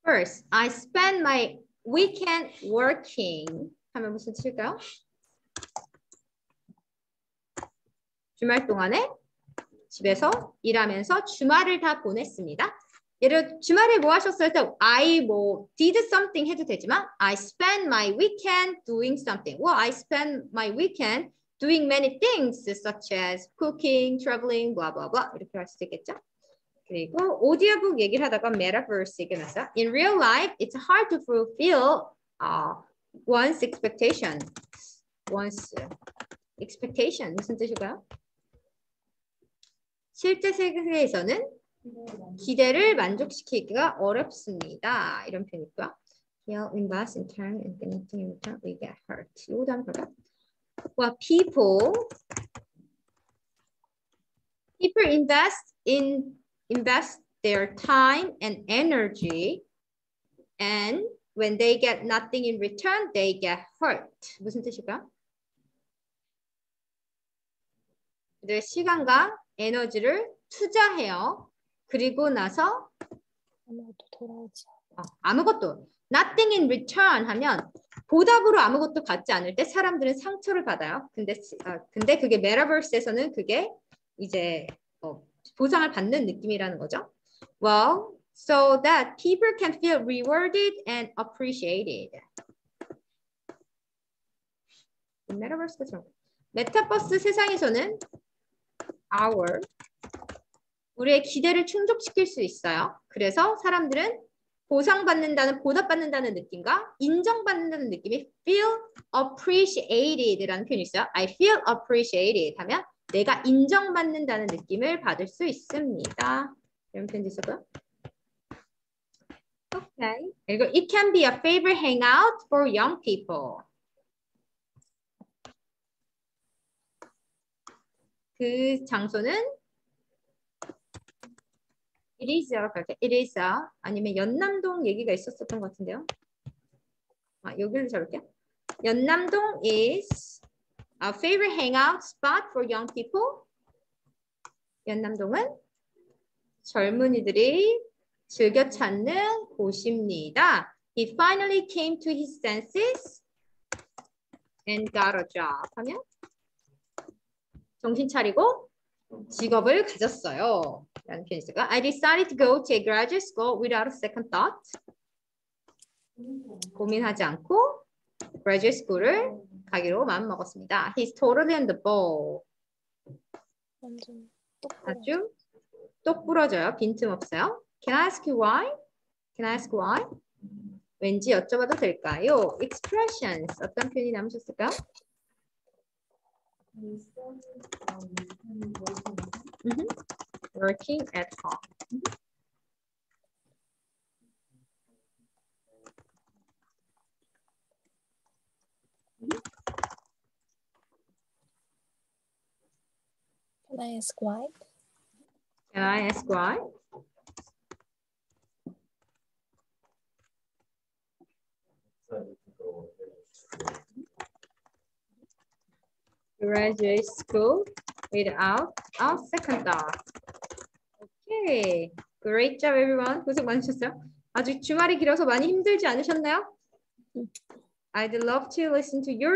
First, I spend my weekend working. 하면 무슨 뜻일까요? 주말 동안에 집에서 일하면서 주말을 다 보냈습니다. 예를 주말에 뭐 하셨을 때 I did something 해도 되지만 I spent my weekend doing something. Well, I spent my weekend doing many things such as cooking, traveling, blah blah blah 이렇게 할 수도 있겠죠. 그리고 오디오북 얘기를 하다가 metaverse 얘기를 했어요. In real life, it's hard to fulfill one's expectation. One's expectation 무슨 뜻일까요? 실제 세계에서는 기대를 만족시키기가 어렵습니다. 이런 표현 있고요. He'll invest in turn and anything in return we get hurt. 이거도 한번 볼까요? Well, people invest their time and energy, and when they get nothing in return, they get hurt. 무슨 뜻일까요? 그들의 시간과 에너지를 투자해요. 그리고 나서 아무것도 돌아오지. 아무것도 nothing in return 하면 보답으로 아무것도 받지 않을 때 사람들은 상처를 받아요. 근데 그게 메타버스에서는 그게 이제 보상을 받는 느낌이라는 거죠. Well, so that people can feel rewarded and appreciated. 메타버스 세상에서는 우리의 기대를 충족시킬 수 있어요. 그래서 사람들은 보답받는다는 느낌과 인정받는다는 느낌이 feel appreciated라는 표현이 있어요. I feel appreciated 하면 내가 인정받는다는 느낌을 받을 수 있습니다. 이런 표현도 있었고요. Okay. 그리고 it can be a favorite hangout for young people. 그 장소는 it is 아니면 연남동 얘기가 있었던 것 같은데요. 여기를 잡을게요. 연남동 is a favorite hangout spot for young people. 연남동은 젊은이들이 즐겨 찾는 곳입니다. He finally came to his senses and got a job. 하면 정신 차리고 직업을 가졌어요. 라는 표현이 있어요. I decided to go to a graduate school without a second thought. 고민하지 않고 graduate school을 가기로 마음먹었습니다. He's totally on the ball. 완전 아주 똑부러져요. 빈틈없어요. Can I ask you why? Can I ask why? 왠지 여쭤봐도 될까요? Expressions. 어떤 표현이 남으셨을까요? Working at home. Can I ask why? Can I ask why? Graduate school without a second thought. Okay, great job everyone. 고생 많으셨어요. 아주 주말이 길어서 많이 힘들지 않으셨나요? I'd love to listen to your